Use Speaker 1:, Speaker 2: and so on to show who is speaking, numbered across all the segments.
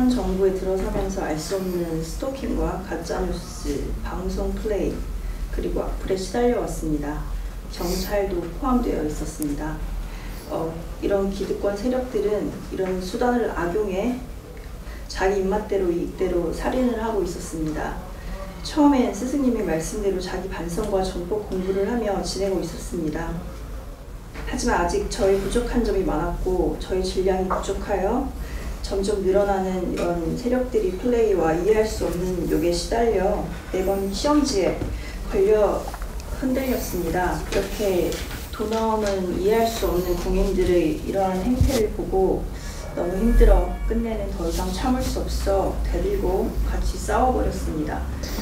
Speaker 1: 현 정부에 들어서면서 알 수 없는 스토킹과 가짜뉴스, 방송 플레이, 그리고 악플에 시달려왔습니다. 경찰도 포함되어 있었습니다. 이런 기득권 세력들은 이런 수단을 악용해 자기 입맛대로 이익대로 살인을 하고 있었습니다. 처음엔 스승님의 말씀대로 자기 반성과 전법 공부를 하며 지내고 있었습니다. 하지만 아직 저희 부족한 점이 많았고 저희 질량이 부족하여 점점 늘어나는 이런 세력들이 플레이와 이해할 수 없는 욕에 시달려 매번 시험지에 걸려 흔들렸습니다. 그렇게 도넘은 이해할 수 없는 공인들의 이러한 행태를 보고 너무 힘들어 끝내는 더 이상 참을 수 없어 데리고 같이 싸워버렸습니다.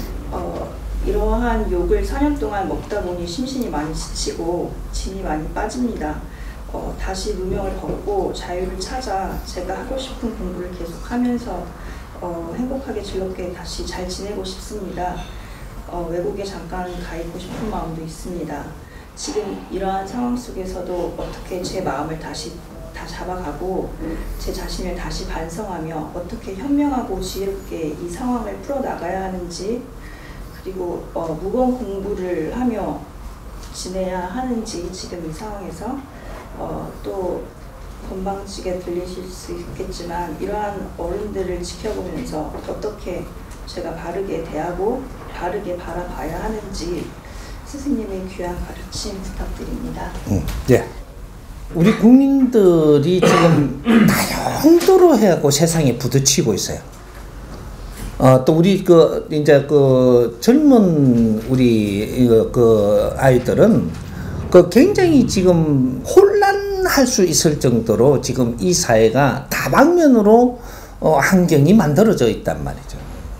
Speaker 1: 이러한 욕을 4년 동안 먹다 보니 심신이 많이 지치고 진이 많이 빠집니다. 다시 무명을 벗고 자유를 찾아 제가 하고 싶은 공부를 계속하면서 행복하게 즐겁게 다시 잘 지내고 싶습니다. 외국에 잠깐 가 있고 싶은 마음도 있습니다. 지금 이러한 상황 속에서도 어떻게 제 마음을 다시 다 잡아가고 제 자신을 다시 반성하며 어떻게 현명하고 지혜롭게 이 상황을 풀어나가야 하는지, 그리고 무거운 공부를 하며 지내야 하는지 지금 이 상황에서 또 건방지게 들리실 수 있겠지만 이러한 어른들을 지켜보면서 어떻게 제가 바르게 대하고 바르게 바라봐야 하는지 스승님의 귀한 가르침 부탁드립니다.
Speaker 2: 네. 우리 국민들이 지금 다용도로 해갖고 세상에 부딪히고 있어요. 또 우리 이제 젊은 우리 아이들은 굉장히 지금 혼란할 수 있을 정도로 지금 이 사회가 다방면으로 환경이 만들어져 있단 말이죠.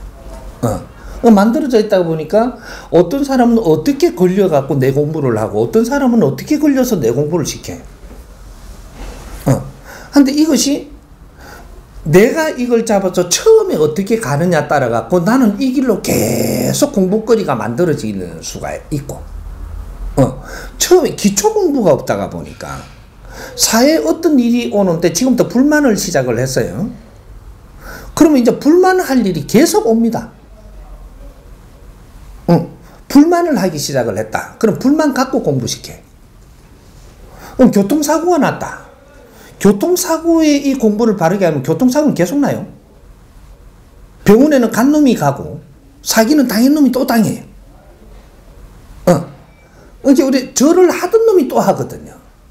Speaker 2: 만들어져 있다 보니까 어떤 사람은 어떻게 걸려갖고 내 공부를 하고 어떤 사람은 어떻게 걸려서 내 공부를 시켜요. 근데 이것이 내가 이걸 잡아서 처음에 어떻게 가느냐 따라 갖고 나는 이 길로 계속 공부거리가 만들어지는 수가 있고, 처음에 기초 공부가 없다가 보니까 사회에 어떤 일이 오는데 지금부터 불만을 시작을 했어요. 그러면 이제 불만할 일이 계속 옵니다. 불만을 하기 시작을 했다. 그럼 불만 갖고 공부시켜. 그럼 교통사고가 났다. 교통사고의 이 공부를 바르게 하면 교통사고는 계속 나요. 병원에는 간 놈이 가고 사기는 당한 놈이 또 당해요. 이제 우리 절을 하던 놈이 또 하거든요.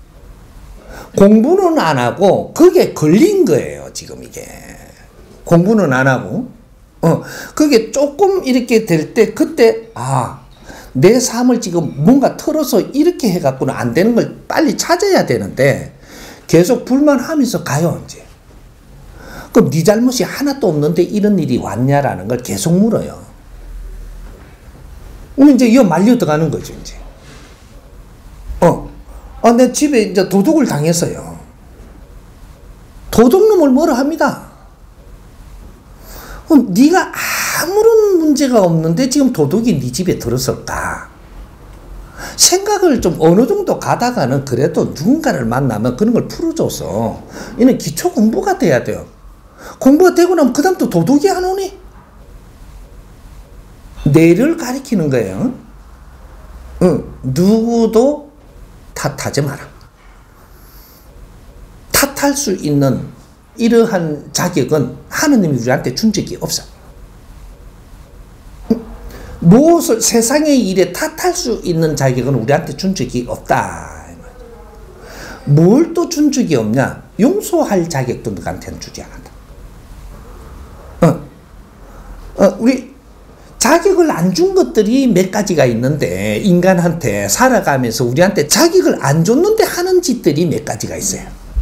Speaker 2: 공부는 안 하고 그게 걸린 거예요. 지금 이게 공부는 안 하고 그게 조금 이렇게 될 때 그때 내 삶을 지금 뭔가 털어서 이렇게 해갖고는 안 되는 걸 빨리 찾아야 되는데 계속 불만하면서 가요. 이제 그럼 네 잘못이 하나도 없는데 이런 일이 왔냐라는 걸 계속 물어요. 이제 이거 말려 들어가는 거죠. 이제 내 집에 이제 도둑을 당했어요. 도둑놈을 뭐라 합니다. 그럼 네가 아무런 문제가 없는데 지금 도둑이 네 집에 들었을까? 생각을 좀 어느 정도 가다가는 그래도 누군가를 만나면 그런 걸 풀어줘서 이는 기초 공부가 돼야 돼요. 공부가 되고 나면 그 다음 또 도둑이 안 오니? 뇌를 가리키는 거예요. 누구도 탓하지 마라. 탓할 수 있는 이러한 자격은 하느님이 우리한테 준 적이 없어. 무엇을 세상의 일에 탓할 수 있는 자격은 우리한테 준 적이 없다. 뭘 또 준 적이 없냐? 용서할 자격도 너한테는 주지 않았다. 우리 자격을 안 준 것들이 몇 가지가 있는데 인간한테 살아가면서 우리한테 자격을 안 줬는데 하는 짓들이 몇 가지가 있어요.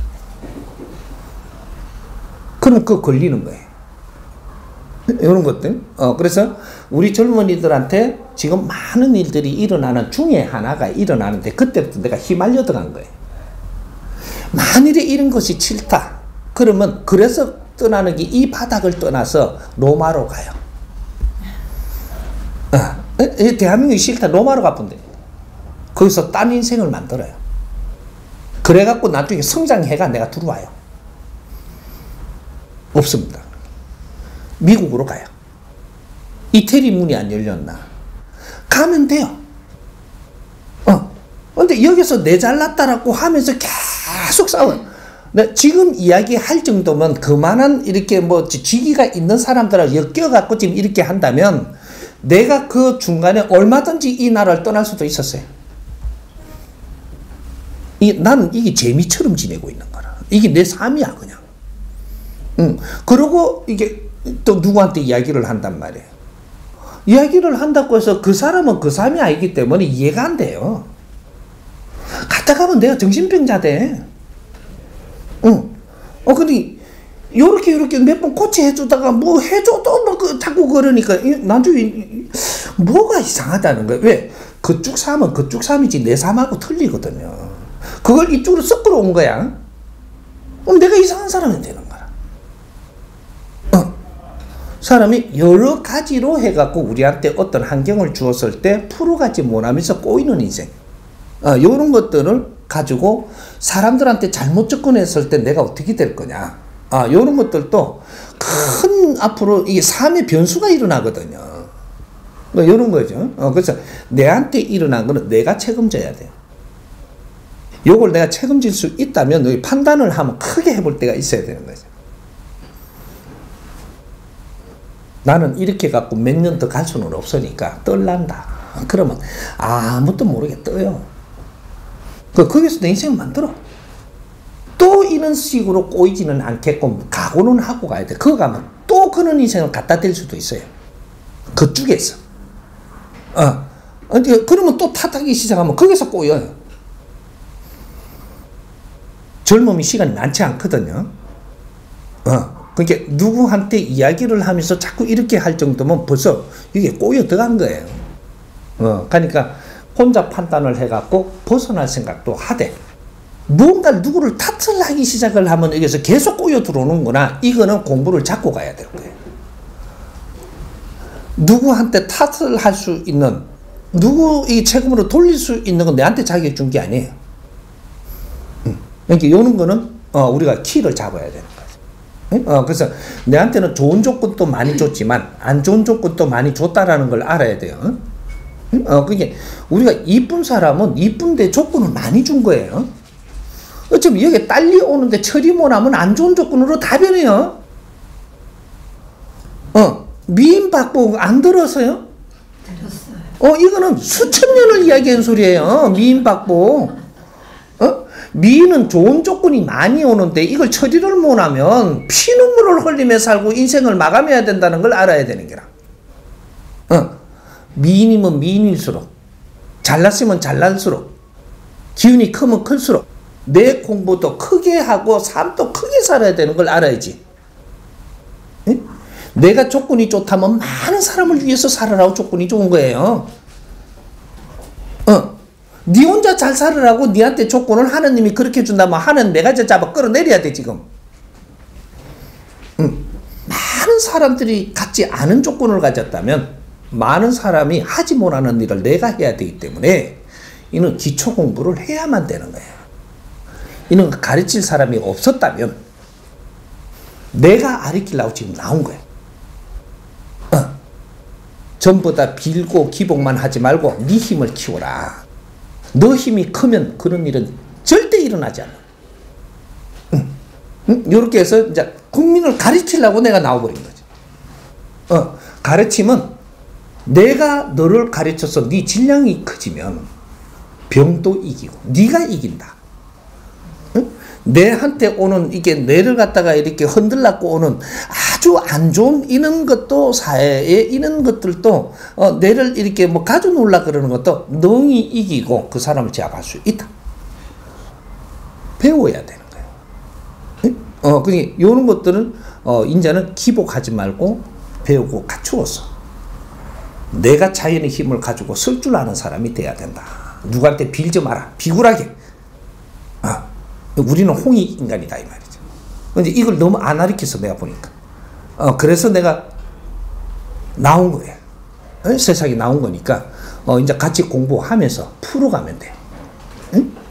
Speaker 2: 그럼 그거 걸리는 거예요. 이런 것들. 그래서 우리 젊은이들한테 지금 많은 일들이 일어나는 중에 하나가 일어나는데 그때부터 내가 휘말려 들어간 거예요. 만일에 이런 것이 싫다. 그러면 그래서 떠나는 게 이 바닥을 떠나서 로마로 가요. 대한민국이 싫다. 로마로 가본대. 거기서 딴 인생을 만들어요. 그래갖고 나중에 성장해가 내가 들어와요. 없습니다. 미국으로 가요. 이태리 문이 안 열렸나? 가면 돼요. 근데 여기서 내 잘났다라고 하면서 계속 싸워요. 지금 이야기할 정도면 그만한 이렇게 뭐 직위가 있는 사람들하고 엮여갖고 지금 이렇게 한다면 내가 그 중간에 얼마든지 이 나라를 떠날 수도 있었어요. 나는 이게 재미처럼 지내고 있는 거라. 이게 내 삶이야, 그냥. 그러고 이게 또 누구한테 이야기를 한단 말이에요. 이야기를 한다고 해서 그 사람은 그 삶이 아니기 때문에 이해가 안 돼요. 갔다 가면 내가 정신병자 돼. 근데 요렇게 몇 번 코치해주다가 뭐 해줘도 뭐 자꾸 그러니까 나중에 뭐가 이상하다는 거야. 왜? 그쪽 삶은 그쪽 삶이지 내 삶하고 틀리거든요. 그걸 이쪽으로 섞으러 온 거야. 그럼 내가 이상한 사람이 되는 거야. 사람이 여러 가지로 해갖고 우리한테 어떤 환경을 주었을 때 풀어가지 못하면서 꼬이는 인생. 요런 것들을 가지고 사람들한테 잘못 접근했을 때 내가 어떻게 될 거냐. 요런 것들도 큰 앞으로 이게 삶의 변수가 일어나거든요. 요런 거죠. 그래서 내한테 일어난 거는 내가 책임져야 돼요. 요걸 내가 책임질 수 있다면 판단을 하면 크게 해볼 때가 있어야 되는 거죠. 나는 이렇게 갖고 몇 년 더 갈 수는 없으니까 떨란다. 그러면 아무것도 모르게 떠요. 거기서 내 인생을 만들어. 또 이런 식으로 꼬이지는 않게끔 각오는 하고 가야 돼. 그거 가면 또 그런 인생을 갖다 댈 수도 있어요. 그쪽에서. 그러면 또 탓하기 시작하면 거기서 꼬여요. 젊음이 시간이 많지 않거든요. 그러니까 누구한테 이야기를 하면서 자꾸 이렇게 할 정도면 벌써 이게 꼬여 들어간 거예요. 그러니까 혼자 판단을 해갖고 벗어날 생각도 하되 무언가 누구를 탓을 하기 시작을 하면 여기서 계속 꼬여 들어오는구나. 이거는 공부를 잡고 가야 될 거예요. 누구한테 탓을 할 수 있는 누구의 책임으로 돌릴 수 있는 건 내한테 자격이 준 게 아니에요. 그러니까 이런 거는 우리가 키를 잡아야 되는 거죠. 그래서 내한테는 좋은 조건도 많이 줬지만 안 좋은 조건도 많이 줬다라는 걸 알아야 돼요. 그게 우리가 이쁜 사람은 이쁜데 조건을 많이 준 거예요. 어차피 여기 딸리 오는데 철이 못하면 안 좋은 조건으로 다 변해요. 미인박복 안 들었어요? 들었어요. 이거는 수천 년을 이야기한 소리예요. 미인박복. 미인은 좋은 조건이 많이 오는데 이걸 처리를 못하면 피눈물을 흘리며 살고 인생을 마감해야 된다는 걸 알아야 되는 게라. 미인이면 미인일수록 잘났으면 잘날수록 기운이 크면 클수록 내 공부도 크게 하고 삶도 크게 살아야 되는 걸 알아야지. 내가 조건이 좋다면 많은 사람을 위해서 살아라고 조건이 좋은 거예요. 니 혼자 잘 살으라고 니한테 조건을 하느님이 그렇게 준다면 하는 내가 잡아 끌어내려야 돼 지금. 많은 사람들이 갖지 않은 조건을 가졌다면 많은 사람이 하지 못하는 일을 내가 해야 되기 때문에 이는 기초 공부를 해야만 되는 거예요. 이는 가르칠 사람이 없었다면 내가 가르치려고 지금 나온 거예요. 전부 다 빌고 기복만 하지 말고 네 힘을 키워라. 너 힘이 크면 그런 일은 절대 일어나지 않아. 이렇게 해서 이제 국민을 가르치려고 내가 나와버린 거지. 가르치면 내가 너를 가르쳐서 네 질량이 커지면 병도 이기고 네가 이긴다. 내한테 오는 이게 뇌를 갖다가 이렇게 흔들라고 오는 아주 안 좋은 이런 것도 사회에 이런 것들도 뇌를 이렇게 뭐 가져놓으려 그러는 것도 능히 이기고 그 사람을 제압할 수 있다. 배워야 되는 거예요. 그러니까 이런 것들은 인자는 기복하지 말고 배우고 갖추어서 내가 자연의 힘을 가지고 쓸 줄 아는 사람이 돼야 된다. 누구한테 빌지 마라. 비굴하게. 우리는 홍익 인간이다 이 말이죠. 근데 이걸 너무 안 가르쳐서 내가 보니까 그래서 내가 나온 거예요. 세상에 나온 거니까 이제 같이 공부하면서 풀어가면 돼요. 응?